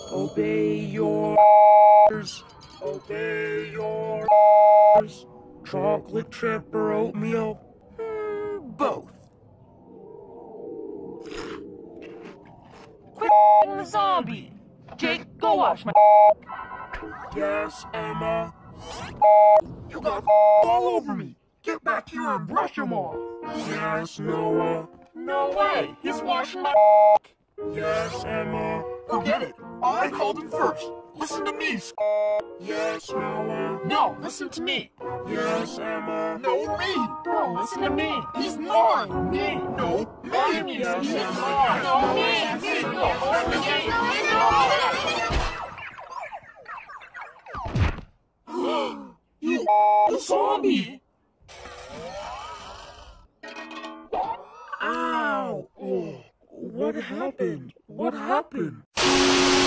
Obey your orders. Obey your orders. Chocolate chip or oatmeal? Both. Quit the zombie. Jake, go wash my. Yes, Emma. You got all over me. Get back here and brush them off. Yes, Noah. No way. He's washing my. Yes, Emma. Forget it. I called him first. Listen to me. Yes, Noah. No, listen to me. Yes, Emma. No, me. No, listen to me. He's mine. Me. No, me. Yes, He's Emma. mine. No, me. You the zombie. Ow! Oh, what happened? What happened?